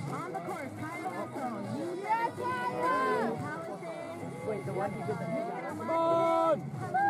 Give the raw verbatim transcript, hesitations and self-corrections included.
On the course, Tyler Russell. Yeah, Tyler! Wait, the one who did the... Come on!